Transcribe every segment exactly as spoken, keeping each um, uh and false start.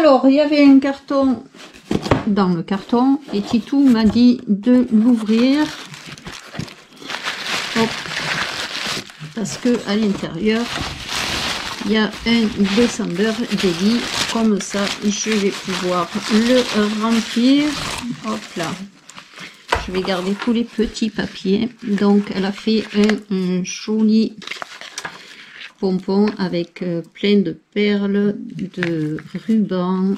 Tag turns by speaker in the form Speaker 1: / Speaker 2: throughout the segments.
Speaker 1: Alors, il y avait un carton dans le carton et Titou m'a dit de l'ouvrir. Parce que à l'intérieur, il y a un descendeur Daily. Comme ça, je vais pouvoir le remplir. Hop là. Je vais garder tous les petits papiers. Donc, elle a fait un, un joli pompon avec euh, plein de perles, de rubans.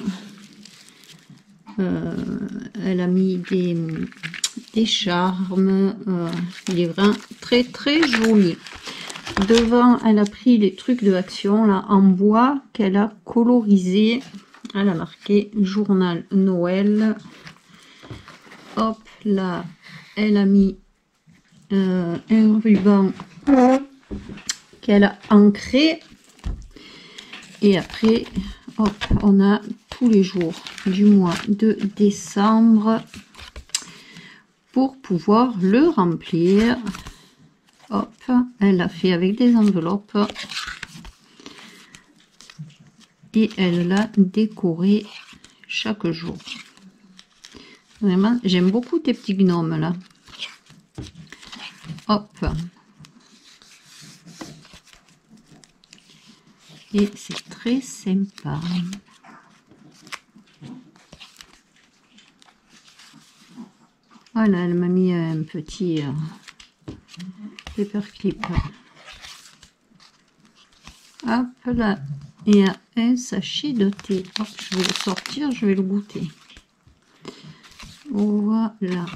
Speaker 1: Euh, elle a mis des, des charmes. Euh, il est vraiment très très joli. Devant, elle a pris les trucs de action là en bois qu'elle a colorisé. Elle a marqué journal Noël. Hop là, elle a mis euh, un ruban qu'elle a ancré. Et après, hop, on a tous les jours du mois de décembre pour pouvoir le remplir. Hop, elle l'a fait avec des enveloppes et elle l'a décoré chaque jour. Vraiment, j'aime beaucoup tes petits gnomes là. Hop. Et c'est très sympa. Voilà, elle m'a mis un petit euh, paperclip. Hop là, il y a un sachet de thé. Hop, je vais le sortir, je vais le goûter. Voilà.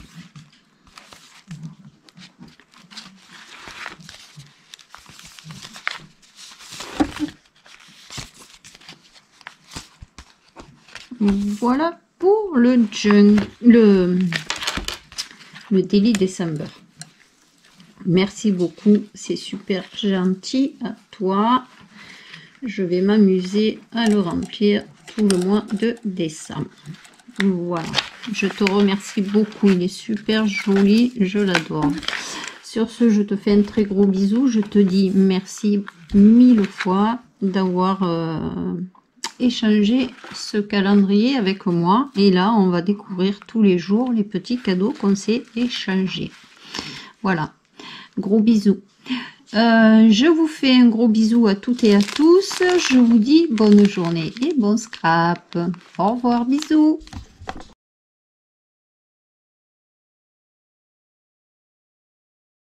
Speaker 1: Voilà pour le junk, le, le Daily December. Merci beaucoup, c'est super gentil à toi. Je vais m'amuser à le remplir tout le mois de décembre. Voilà, je te remercie beaucoup, il est super joli, je l'adore. Sur ce, je te fais un très gros bisou, je te dis merci mille fois d'avoir euh, échangé ce calendrier avec moi. Et là, on va découvrir tous les jours les petits cadeaux qu'on s'est échangés. Voilà, gros bisous. Euh, je vous fais un gros bisou à toutes et à tous. Je vous dis bonne journée et bon scrap. Au revoir, bisous.